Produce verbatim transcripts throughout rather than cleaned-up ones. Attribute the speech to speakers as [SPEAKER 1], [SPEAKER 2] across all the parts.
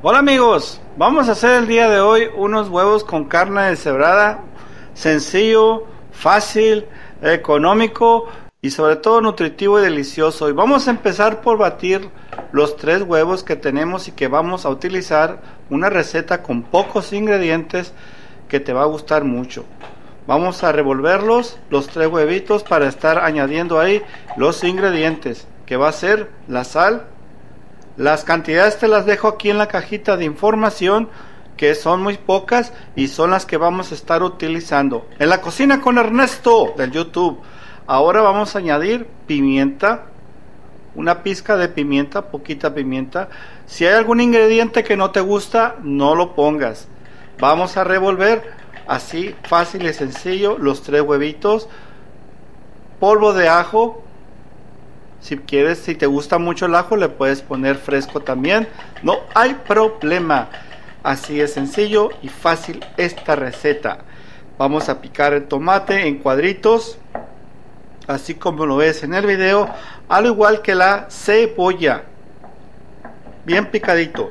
[SPEAKER 1] Hola amigos, vamos a hacer el día de hoy unos huevos con carne deshebrada, sencillo, fácil, económico y sobre todo nutritivo y delicioso. Y vamos a empezar por batir los tres huevos que tenemos y que vamos a utilizar una receta con pocos ingredientes que te va a gustar mucho. Vamos a revolverlos, los tres huevitos, para estar añadiendo ahí los ingredientes, que va a ser la sal. Las cantidades te las dejo aquí en la cajita de información, que son muy pocas y son las que vamos a estar utilizando en la cocina con Ernesto del YouTube. Ahora vamos a añadir pimienta, una pizca de pimienta, poquita pimienta. Si hay algún ingrediente que no te gusta, no lo pongas. Vamos a revolver así, fácil y sencillo, los tres huevitos. Polvo de ajo. Si quieres, si te gusta mucho el ajo, le puedes poner fresco también. No hay problema. Así es sencillo y fácil esta receta. Vamos a picar el tomate en cuadritos, así como lo ves en el video, al igual que la cebolla, bien picadito.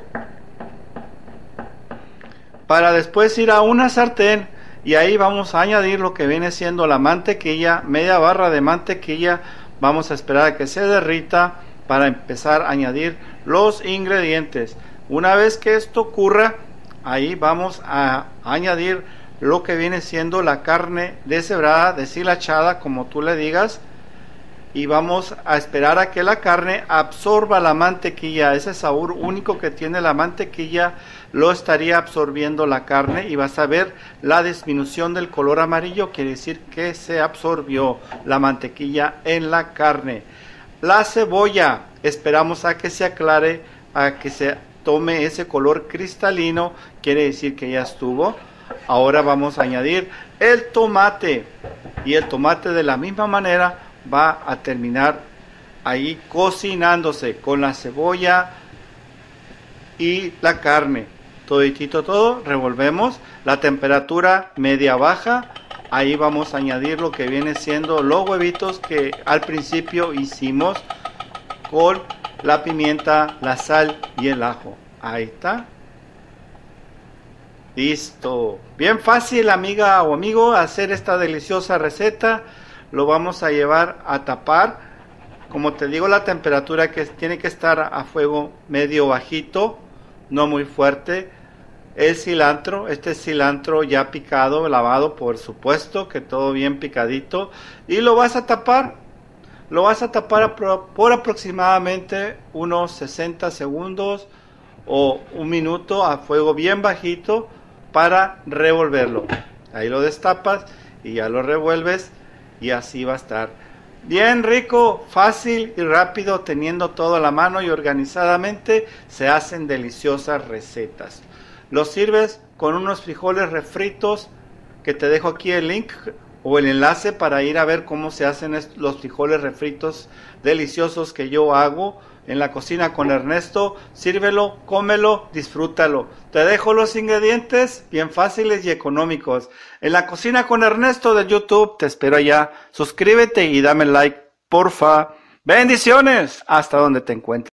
[SPEAKER 1] Para después ir a una sartén y ahí vamos a añadir lo que viene siendo la mantequilla, media barra de mantequilla. Vamos a esperar a que se derrita para empezar a añadir los ingredientes. Una vez que esto ocurra, ahí vamos a añadir lo que viene siendo la carne deshebrada, deshilachada, como tú le digas. Y vamos a esperar a que la carne absorba la mantequilla. Ese sabor único que tiene la mantequilla lo estaría absorbiendo la carne y vas a ver la disminución del color amarillo. Quiere decir que se absorbió la mantequilla en la carne. La cebolla, esperamos a que se aclare, a que se tome ese color cristalino. Quiere decir que ya estuvo. Ahora vamos a añadir el tomate. Y el tomate de la misma manera va a terminar ahí cocinándose con la cebolla y la carne. Toditito todo, revolvemos. La temperatura media baja. Ahí vamos a añadir lo que viene siendo los huevitos que al principio hicimos con la pimienta, la sal y el ajo. Ahí está. Listo. Bien fácil, amiga o amigo, hacer esta deliciosa receta. Lo vamos a llevar a tapar. Como te digo, la temperatura que tiene que estar a fuego medio bajito, no muy fuerte. El cilantro, este cilantro ya picado, lavado, por supuesto, que todo bien picadito. Y lo vas a tapar. Lo vas a tapar por aproximadamente unos sesenta segundos o un minuto a fuego bien bajito para revolverlo. Ahí lo destapas y ya lo revuelves. Y así va a estar bien rico, fácil y rápido. Teniendo todo a la mano y organizadamente se hacen deliciosas recetas. Lo sirves con unos frijoles refritos, que te dejo aquí el link o el enlace para ir a ver cómo se hacen los frijoles refritos deliciosos que yo hago en la cocina con Ernesto. Sírvelo, cómelo, disfrútalo. Te dejo los ingredientes bien fáciles y económicos en la cocina con Ernesto de YouTube. Te espero allá. Suscríbete y dame like, porfa. Bendiciones hasta donde te encuentres.